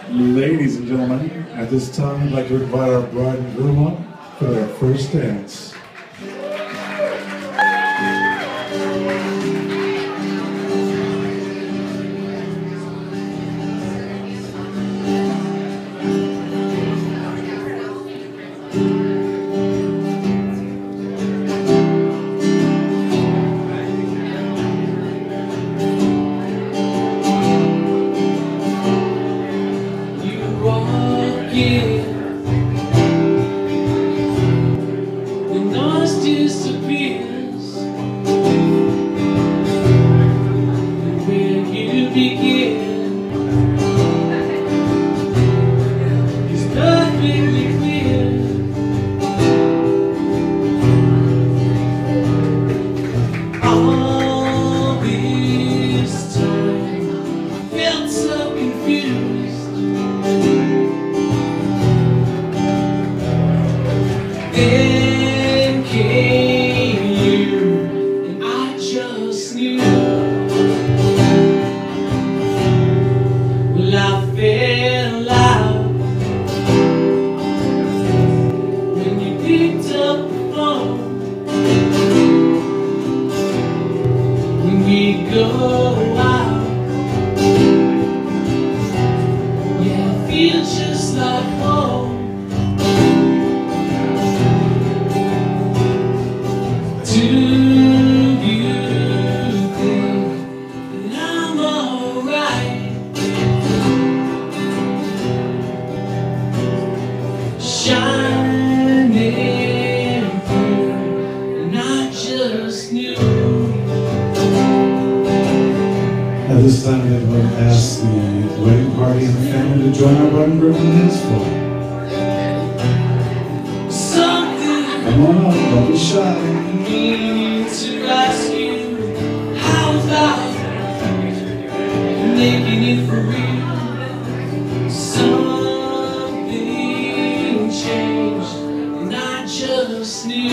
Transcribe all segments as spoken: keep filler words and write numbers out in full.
Ladies and gentlemen, at this time, I'd like to invite our bride and groom up for their first dance. The noise disappears, and where you begin is perfectly clear. All this time I felt so confused. Then came you, and I just knew. Well, I fell out when you picked up the phone. When we go out, yeah, I feel just like home. Do you think that I'm alright? Shining through, and I just knew. At this time, I'm going to ask the wedding party and the family to join our bride and groom on the dance floor. Something Come on up, don't be shy. need to ask you, how about making it for real? Something changed, and I just knew.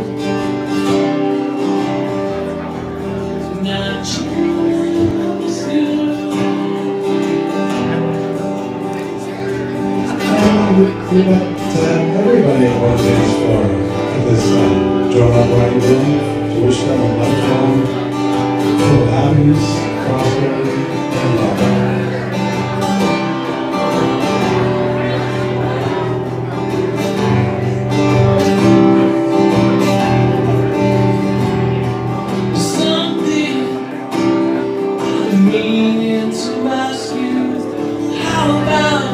And I just knew. We'd like to have everybody on the dance floor at this time. Join our bride and groom to wish them a lifelong full of happiness, prosperity, and love. Something I'm meaning to ask you, how about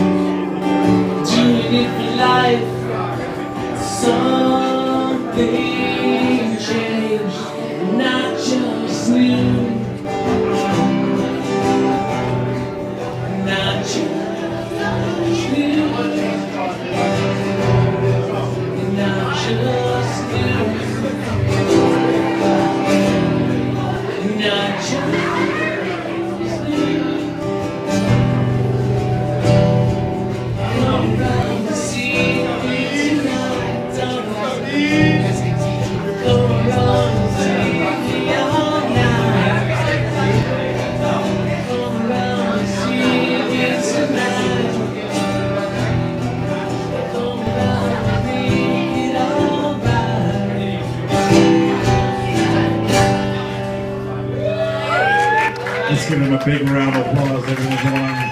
doing it for life? Something changed, and I just knew. And I just knew. And I just knew. And I just knew. Come round to see me tonight, darling. Come round to see me all night. Come round to see me tonight. Come round to make it all right. Let's give him a big round of applause, ladies and gentlemen.